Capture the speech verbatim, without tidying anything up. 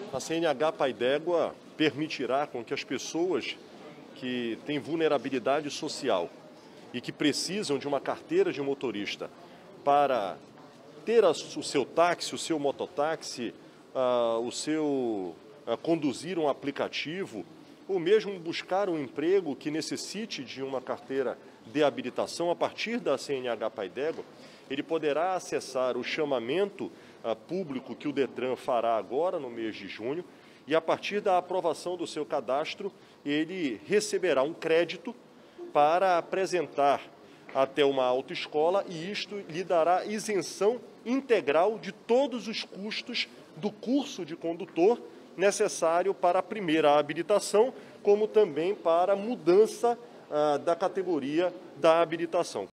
A C N H Pai d'Égua permitirá com que as pessoas que têm vulnerabilidade social e que precisam de uma carteira de motorista para ter o seu táxi, o seu mototáxi, uh, o seu uh, conduzir um aplicativo, ou mesmo buscar um emprego que necessite de uma carteira de habilitação a partir da C N H Pai d'Égua, ele poderá acessar o chamamento uh, público que o Detran fará agora no mês de junho, e a partir da aprovação do seu cadastro, ele receberá um crédito para apresentar até uma autoescola, e isto lhe dará isenção integral de todos os custos do curso de condutor necessário para a primeira habilitação, como também para a mudança ah, da categoria da habilitação.